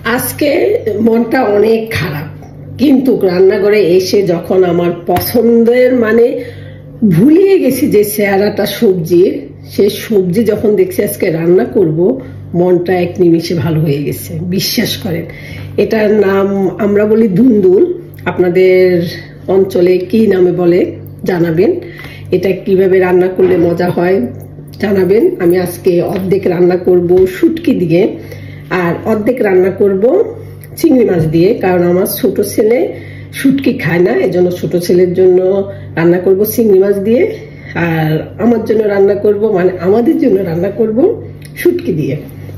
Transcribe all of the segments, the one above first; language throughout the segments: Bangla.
আজকে মনটা অনেক খারাপ, কিন্তু রান্নাঘরে এসে যখন আমার পছন্দের ভুলিয়ে গেছি যে চেহারাটা সবজির, সেই সবজি যখন দেখছি আজকে রান্না করব, মনটা এক নিমিষে ভালো হয়ে গেছে। বিশ্বাস করেন, এটার নাম আমরা বলি ধুন্দুল। আপনাদের অঞ্চলে কি নামে বলে জানাবেন। এটা কিভাবে রান্না করলে মজা হয় জানাবেন। আমি আজকে অর্ধেক রান্না করব শুটকি দিয়ে, আর অর্ধেক রান্না করব চিংড়ি মাছ দিয়ে, কারণ আমার ছোট ছেলে শুটকি খায় না, এজন্য ছোট ছেলের জন্য রান্না করব চিংড়ি মাছ দিয়ে, আর আমার জন্য রান্না করব আমাদের জন্য রান্না করব শুটকি দিয়ে।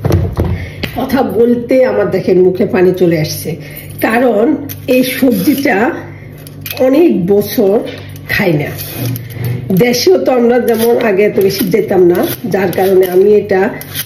কথা বলতে আমার দেখেন মুখে পানি চলে আসছে, কারণ এই সবজিটা অনেক বছর খাই না। দেশেও তো আমরা যেমন আগে এত বেশি যেতাম না, যার কারণে আমি এটা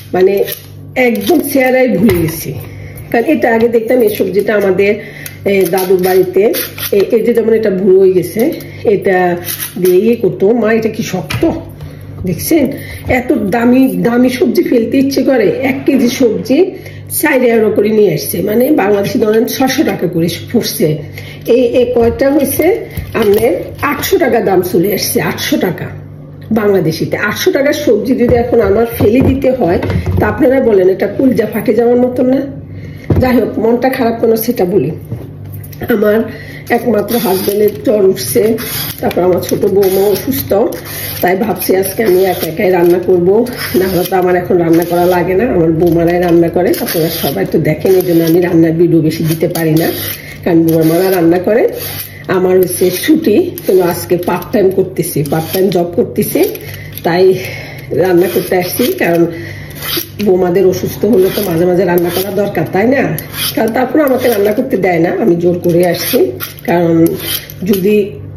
একদম চেহারাই ভুলে গেছি। কারণ এটা আগে দেখতাম, এই সবজিটা আমাদের দাদুর বাড়িতে এই যে যেমন এটা বুড়ো হয়ে গেছে, এটা দিয়ে ইয়ে করতো মা। এটা কি শক্ত দেখছেন, এত দামি দামি সবজি ফেলতে ইচ্ছে করে। 1 কেজি সবজি 4 euro করে নিয়ে আসছে, বাংলাদেশি ধরেন 600 টাকা করে পড়ছে। এই কয়টা হয়েছে আপনার 800 টাকা দাম চলে আসছে। 800 টাকা বাংলাদেশিতে। 800 টাকার সবজি যদি এখন আমার ফেলে দিতে হয়, তা আপনারা বলেন এটা কলিজা ফাটে যাওয়ার মতন না? যাই হোক, মনটা খারাপ কেন সেটা বলি। আমার একমাত্র হাজবেন্ডের জ্বর উঠছে, তারপর আমার ছোট বৌমা অসুস্থ, তাই ভাবছি আজকে আমি একা একাই রান্না করব। না হলে তো আমার এখন রান্না করা লাগে না, আমার বৌমারাই রান্না করে। আপনারা সবাই তো দেখেন, এই জন্য আমি রান্নার ভিডিও বেশি দিতে পারি না, কারণ বৌমারা রান্না করে। আমার হচ্ছে ছুটি, কিন্তু আজকে পার্ট টাইম করতেছি, পার্ট টাইম জব করতেছি, তাই রান্না করতে আসছি। কারণ বৌমাদের অসুস্থ হলে তো মাঝে মাঝে রান্না করা দরকার, তাই না? কারণ তারপরে আমাকে রান্না করতে দেয় না, আমি জোর করে আসছি। কারণ যদি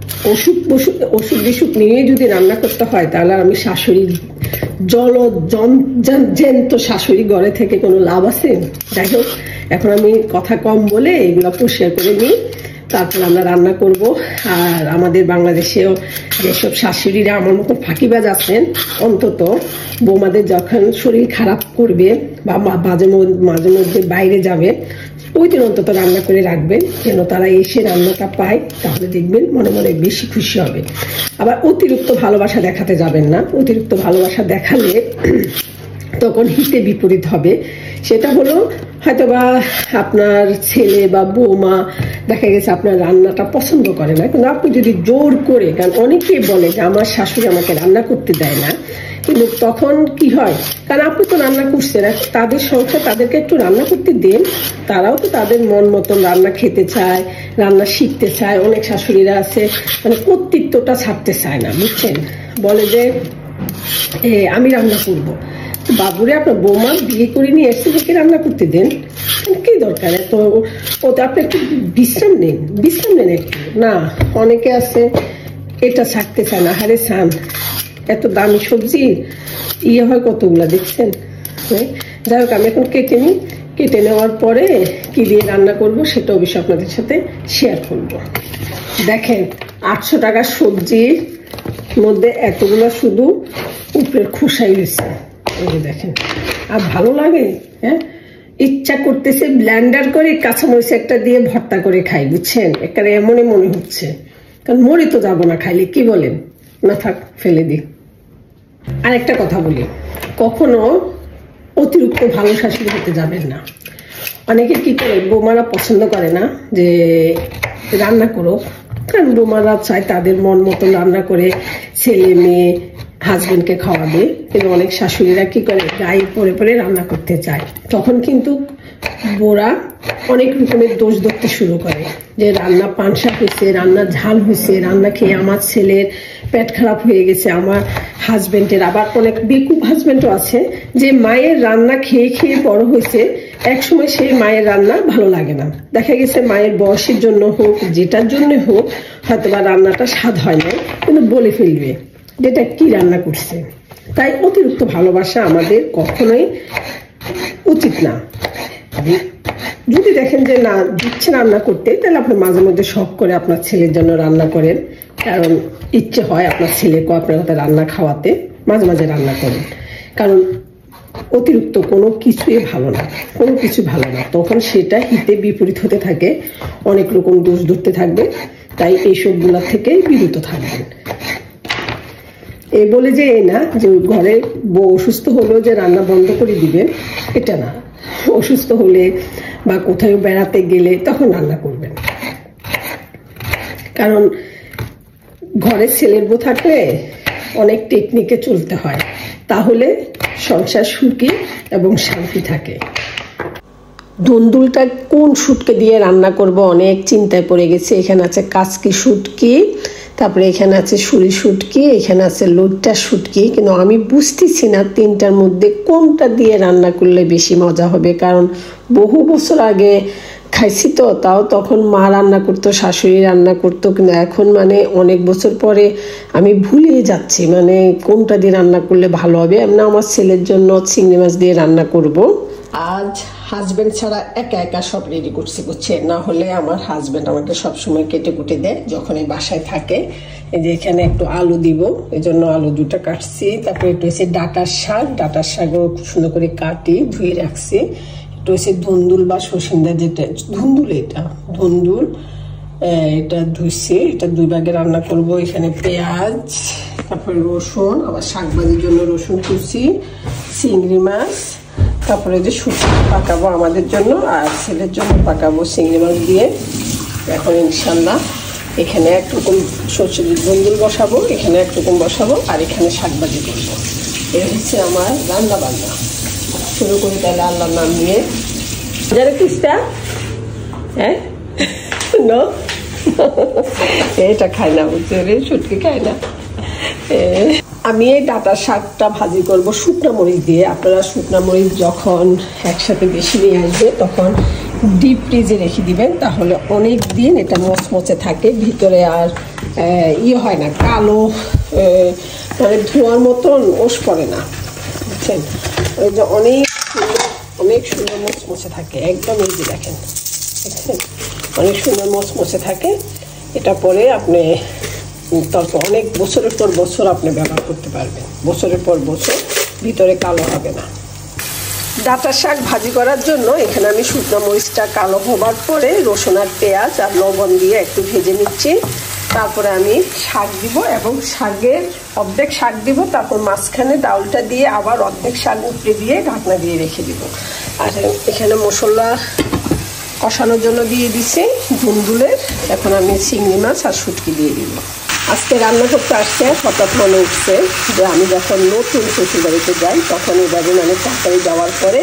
অসুখ বিসুখ নিয়ে যদি রান্না করতে হয়, তাহলে আমি শাশুড়ি জ্যান্ত শাশুড়ি ঘরে থেকে কোনো লাভ আছে? যাই হোক, এখন আমি কথা কম বলে এগুলো পরিষ্কার করে নিই, তারপর আমরা রান্না করব। আর আমাদের বাংলাদেশেও যেসব শাশুড়িরা আমার মতো ফাঁকিবাজ আছেন, অন্তত বৌমাদের যখন শরীর খারাপ করবে বা মাঝে মধ্যে বাইরে যাবে, ওই দিন অন্তত রান্না করে রাখবেন, যেন তারা এসে রান্নাটা পায়। তাহলে দেখবেন মনে মনে বেশি খুশি হবে। আবার অতিরিক্ত ভালোবাসা দেখাতে যাবেন না। অতিরিক্ত ভালোবাসা দেখালে তখন হিতে বিপরীত হবে। সেটা হলো হয়তোবা আপনার ছেলে বা বৌমা দেখা গেছে আপনার রান্নাটা পছন্দ করে না, কিন্তু আপনি যদি জোর করে, কারণ অনেকে বলে যে আমার শাশুড়ি আমাকে রান্না করতে দেয় না, কিন্তু তখন কি হয়, কারণ আপনি তো রান্না করছেন, তাদের সংসার, তাদেরকে একটু রান্না করতে দেন। তারাও তো তাদের মন মতন রান্না খেতে চায়, রান্না শিখতে চায়। অনেক শাশুড়িরা আছে কর্তৃত্বটা ছাড়তে চায় না, বুঝছেন? বলে যে আমি রান্না করবো। বাবুরে, আপনার বৌমা বিয়ে করে নিয়ে এসে থেকে রান্না করতে দেন, কি দরকার এত? ওটা আপনি একটু বিশ্রাম নেন একটু। না, অনেকে আছে এটা ছাড়তে চায় না। হারে সান, এত দামি সবজি ইয়ে হয় কতগুলা, দেখছেন? যাই হোক, আমি এখন কেটে নিই। কেটে নেওয়ার পরে কি দিয়ে রান্না করব সেটা অবশ্যই আপনাদের সাথে শেয়ার করব। দেখেন, 800 টাকার সবজির মধ্যে এতগুলো শুধু উপরের খোসাই হয়েছে। দেখেন, আর ভালো লাগে। ইচ্ছা করতেছে ব্লেন্ডার করে কাঁচামরিচ একটা দিয়ে ভর্তা করে খাই, বুঝছেন? একেবারে এমনই মনে হচ্ছে, কারণ মরে তো যাবো না খাইলে, কি বলেন? না থাক, ফেলে দিই। আর একটা কথা বলি, কখনো অতিরিক্ত ভালো শাশুড়ি হতে যাবেন না। অনেকে কি করে, বৌমারা পছন্দ করে না যে রান্না করো, কারণ বৌমারা চায় তাদের মন মতন রান্না করে ছেলে মেয়ে হাজবেন্ডকে খাওয়াবে। কিন্তু অনেক শাশুড়িরা কি করে, গায়ে পরে পরে রান্না করতে চায়। তখন কিন্তু বোরা অনেক রকমের দোষ ধরতে শুরু করে, যে রান্না পানসা হয়েছে, রান্না ঝাল হয়েছে, রান্না খেয়ে আমার ছেলের পেট খারাপ হয়ে গেছে, আমার হাজবেন্ডের। আবার অনেক বেকুব হাজবেন্ডও আছে যে মায়ের রান্না খেয়ে খেয়ে বড় হয়েছে, একসময় সেই মায়ের রান্না ভালো লাগে না। দেখা গেছে মায়ের বয়সের জন্য হোক, যেটার জন্য হোক, হয়তোবা রান্নাটা স্বাদ হয় না, কিন্তু বলে ফেলবে যেটা কি রান্না করছে। তাই অতিরিক্ত ভালোবাসা আমাদের কখনোই উচিত না। যদি দেখেন যে না দিচ্ছে রান্না করতে, তাহলে আপনি মাঝে মধ্যে শখ করে আপনার ছেলের জন্য রান্না করেন, কারণ ইচ্ছে হয় আপনার ছেলেকেও আপনার হাতে রান্না খাওয়াতে, মাঝে মাঝে রান্না করেন। কারণ অতিরিক্ত কোনো কিছুই ভালো না, কোনো কিছু ভালো না। তখন সেটা হিতে বিপরীত হতে থাকে, অনেক রকম দোষ ধরতে থাকবে। তাই এইসবগুলা থেকে বিরত থাকবেন। এই বলে যে এই না যে ঘরে বউ অসুস্থ হলেও যে রান্না বন্ধ করে দিবে, এটা না। অসুস্থ হলে বা কোথাও বেড়াতে গেলে তখন রান্না করবেন। কারণ ঘরের ছেলের বউ থাকলে অনেক টেকনিকে চলতে হয়, তাহলে সংসার সুখী এবং শান্তি থাকে। দুন্দুলটা কোন শুটকে দিয়ে রান্না করব অনেক চিন্তায় পড়ে গেছে। এখানে আছে কাচকি শুটকি, তারপরে এখানে আছে সুরি শুটকি, এখানে আছে লইট্টা শুটকি। কিন্তু আমি বুঝতেছি না তিনটার মধ্যে কোনটা দিয়ে রান্না করলে বেশি মজা হবে। কারণ বহু বছর আগে খাইছি তো, তাও তখন মা রান্না করতো, শাশুড়ি রান্না করতো। কিন্তু এখন মানে অনেক বছর পরে আমি ভুলিয়ে যাচ্ছি মানে কোনটা দিয়ে রান্না করলে ভালো হবে। এমনি আমার ছেলের জন্য চিংড়ি মাছ দিয়ে রান্না করব। আজ হাজবেন্ড ছাড়া একা একা সব রেডি করছি, বুঝছেন? না হলে আমার হাজবেন্ড আমাকে সবসময় কেটে কুটে দেয় যখন এই বাসায় থাকে। এই যে এখানে একটু আলু দিব, এই জন্য আলু দুটো কাটছি। তারপরে একটু হচ্ছে ডাঁটার শাক, ডাঁটার শাকও খুব সুন্দর করে কাটি ধুয়ে রাখছি। একটু হচ্ছে ধুন্দুল বা সসিন্দা, যেটা ধুন্দুল, এটা ধুন্দুল, এটা ধুইছি। এটা দুই ভাগে রান্না করব। এখানে পেঁয়াজ, তারপরে রসুন, আবার শাক ভাজির জন্য রসুন কুচি, চিংড়ি মাছ, তারপরে যে শুটকি পাকাবো আমাদের জন্য আর ছেলের জন্য পাকাবো চিংড়ি মাছ দিয়ে। এখন ইনশাল্লাহ এখানে একরকম সরষে ধুন্দুল বসাবো, এখানে একরকম বসাবো, আর এখানে শাক ভাজি করবো। এটা হচ্ছে আমার রান্না বান্না। শুরু করি তাহলে আল্লাহর নাম নিয়ে। যারা কিস্তা হ্যাঁ নো এটা খায় না, বুঝছে রে, শুটকি খায় না। আমি এই ডাঁটার শাকটা ভাজি করব শুকনো মরিচ দিয়ে। আপনারা শুকনো মরিচ যখন একসাথে বেশি নিয়ে আসবে তখন ডিপ ফ্রিজে রেখে দিবেন, তাহলে অনেক দিন এটা মচমচে থাকে, ভিতরে আর ইয়ে হয় না, কালো মানে ধোঁয়ার মতন ওষ পড়ে না, বুঝছেন? ওই যে অনেক সুন্দর মচমচে থাকে একদম। এই যে দেখেন, দেখছেন, অনেক সুন্দর মচমচে থাকে। এটা পরে আপনি তারপর অনেক বছরের পর বছর আপনি ব্যবহার করতে পারবেন, বছরের পর বছর, ভিতরে কালো হবে না। ডাঁটার শাক ভাজি করার জন্য এখানে আমি শুকনো মরিচটা কালো হবার পরে রসুন আর পেঁয়াজ আর লবণ দিয়ে একটু ভেজে নিচ্ছি। তারপরে আমি শাক দিব এবং শাকের অর্ধেক শাক দিব, তারপর মাঝখানে ডাউলটা দিয়ে আবার অর্ধেক শাক উপরে দিয়ে ঢাকনা দিয়ে রেখে দিব। আর এখানে মশলা কষানোর জন্য দিয়ে দিচ্ছি ধুন্দুলের। এখন আমি চিংড়ি মাছ আর শুটকি দিয়ে দিব। আজকে রান্না করতে আসছে, হঠাৎ মনে উঠছে যে আমি যখন নতুন শ্বশুর বাড়িতে যাই তখন এভাবে মানে তাড়াতাড়ি যাওয়ার পরে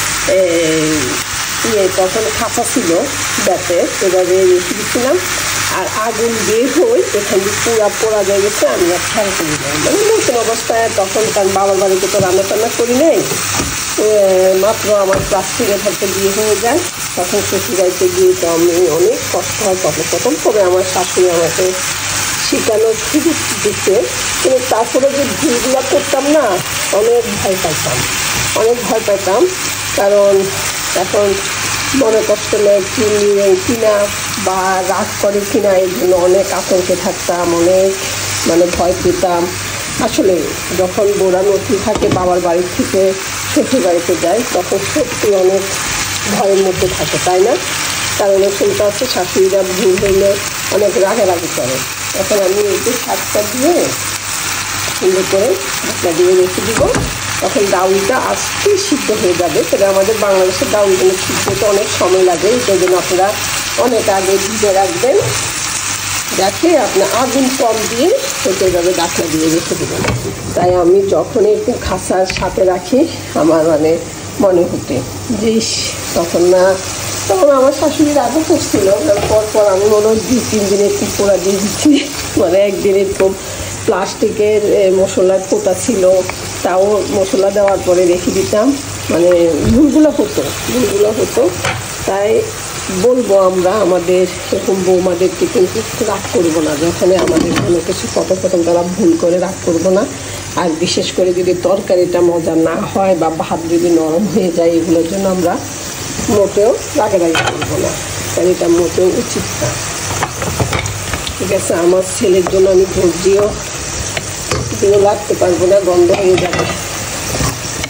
তখন খাঁচা ছিল ব্যাতে, এভাবে রেখে দিচ্ছিলাম। আর আগুন বের হয়ে এখানে পুরা পোড়া হয়ে গেছে। আমি আর খেয়াল করি নাই, মানে নতুন অবস্থায় তখন, কারণ বাবার বাড়িতে তো রান্না টান্না করি নাই, মাত্র আমার ক্লাস 10 থাকতে বিয়ে হয়ে যায়। তখন শ্বশুর বাড়িতে গিয়ে তো আমি অনেক কষ্ট হয় প্রথম। তবে আমার শাশুড়ি আমাকে শিখানোর সুযোগ দিচ্ছে, কিন্তু তারপরে যে ভুলগুলো করতাম না, অনেক ভয় পাইতাম। কারণ এখন মনে কষ্ট নেই কিনা বা রাগ করে কিনা, এই জন্য অনেক আতঙ্কে থাকতাম, অনেক মানে ভয় পেতাম। আসলে যখন বোরা নতুন থাকে বাবার বাড়ি থেকে শ্বশুর বাড়িতে যায় তখন সত্যি অনেক ভয়ের মধ্যে থাকে, তাই না? কারণ শুনতে হচ্ছে শাশুড়িরা ভুল হইলে অনেক রাগারাগি করে। এখন আমি এই যে শাকটা দিয়ে সুন্দর করে ঢাকনা দিয়ে রেখে দিব। তখন ডাউলটা আস্তে সিদ্ধ হয়ে যাবে। সেটা আমাদের বাংলাদেশের ডাউলগুলো সিদ্ধ হতে অনেক সময় লাগে, সেই জন্য আপনারা অনেক আগে ভিজে রাখবেন, দেখে আপনার আগুন কম দিয়ে হতে যাবে, ঢাকনা দিয়ে রেখে দেবেন। তাই আমি যখন একটু খাসার সাথে রাখি আমার মানে মনে হতে যে তখন আমার শাশুড়ি রাগও করছিল। পরপর আমি মনে হয় 2-3 দিনে একটু পোড়া দিয়ে দিচ্ছি, মানে একদিন এরকম প্লাস্টিকের মশলার কোটা ছিল, তাও মশলা দেওয়ার পরে রেখে দিতাম, মানে ভুলগুলো হতো। তাই বলবো আমরা আমাদের এরকম বৌমাদেরকে কিন্তু রাগ করবো না, যখন আমাদের কোনো কিছু প্রথম তারা ভুল করে রাগ করবো না। আর বিশেষ করে যদি তরকারিটা মজা না হয় বা ভাত যদি নরম হয়ে যায়, এগুলোর জন্য আমরা মোটেও রাগারাগি করবো না, কারণ এটা মোটেও উচিত না। ঠিক আছে, আমার ছেলের জন্য আমি ধৈর্যও লাগতে পারবো না, গন্ধ হয়ে যাবে।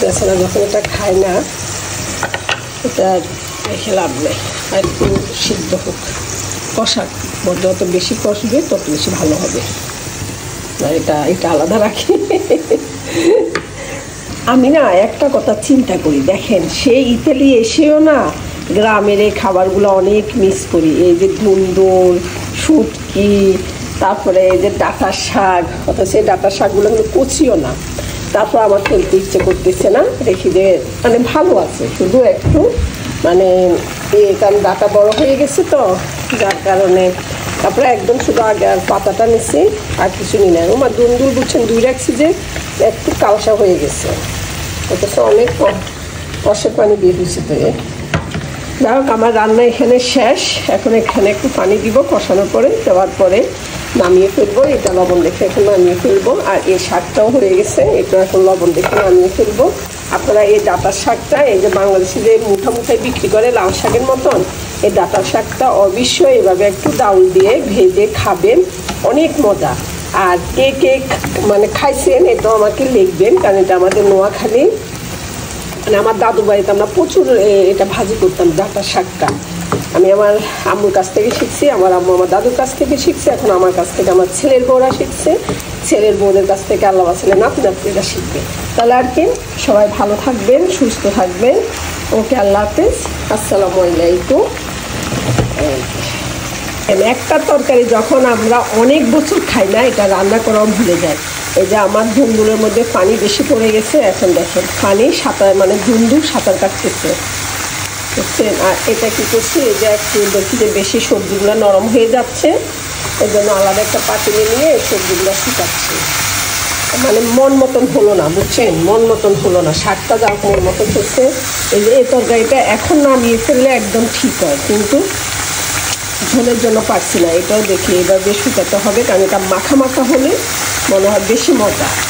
আছে না, যখন এটা খায় না এটা রেখে লাভ নেই, আর একটু সিদ্ধ হোক, কষা যত বেশি কষবে তত বেশি ভালো হবে। এটা এটা আলাদা রাখি। আমি না একটা কথা চিন্তা করি, দেখেন সেই ইতালি এসেও না গ্রামের এই খাবারগুলো অনেক মিস করি। এই যে ধুন্দুল, শুটকি, তারপরে এই যে ডাঁটার শাক, অথচ সেই ডাঁটার শাকগুলো কিন্তু কচিও না, তারপর আমার ফেলতে ইচ্ছে করতেছে না, দেখি যে মানে ভালো আছে, শুধু একটু মানে কারণ ডাঁটা বড় হয়ে গেছে তো, যার কারণে তারপরে একদম শুধু আগে আর পাতাটা নিছি, আর কিছু নি না। আমার দুন্দুল বুঝছেন দুই রাখছি যে একটু কালসা হয়ে গেছে, অথচ অনেক কষের পানি দিয়ে দিচ্ছি। তো যাই হোক, আমার রান্না এখানে শেষ। এখন এখানে একটু পানি দিব, কষানোর পরে দেওয়ার পরে নামিয়ে ফেলবো। এটা লবণ দেখে এখন নামিয়ে ফেলবো। আর এই শাকটাও হয়ে গেছে, এটা এখন লবণ দেখে নামিয়ে ফেলবো। আপনারা এই ডাঁটার শাকটা, এই যে বাংলাদেশে যে মুঠা মুঠায় বিক্রি করে লাল শাকের মতন, এই ডাঁটার শাকটা অবশ্যই এভাবে একটু ডাউল দিয়ে ভেজে খাবেন, অনেক মজা। আর কে কে মানে খাইছেন এটাও আমাকে লিখবেন, কারণ এটা আমাদের নোয়াখালী, মানে আমার দাদুর বাড়িতে আমরা প্রচুর এটা ভাজি করতাম ডাঁটার শাকটা। আমি আমার আম্মুর কাছ থেকে শিখছি, আমার আম্মু আমার দাদুর কাছ থেকে শিখছে, এখন আমার কাছ থেকে আমার ছেলের বউরা শিখছে, ছেলের বউদের কাছ থেকে আল্লাহ ছেলে নাতি নাতিরা শিখবে। তাহলে আর কি, সবাই ভালো থাকবেন, সুস্থ থাকবেন। ওকে, আল্লাহ হাফেজ, আসসালামু আলাইকুম। একটা তরকারি যখন আমরা অনেক বছর খাই না, এটা রান্না করাও ভুলে যায়। এই যে আমার ধুন্দুলের মধ্যে পানি বেশি পড়ে গেছে, এখন দেখেন পানি সাঁতার মানে ধুন্দুল সাঁতার কাটতেছে, বুঝছেন। আর এটা কী করছি, এই যে একটু দেখি যে বেশি সবজিগুলো নরম হয়ে যাচ্ছে, এই জন্য আলাদা একটা পাতিলে নিয়ে সবজিগুলো শুকাচ্ছি। মানে মন মতন হলো না, বুঝছেন, মন মতন হলো না, শাকটা যা মন মতন হচ্ছে। এই যে এই তরকারিটা এখন নামিয়ে ফেললে একদম ঠিক হয়, কিন্তু ঝোলের জন্য পারছি না। এটাও দেখি এবার বেশ শুকাতে হবে, কারণ এটা মাখা মাখা হলে মনে হয় বেশি মজা।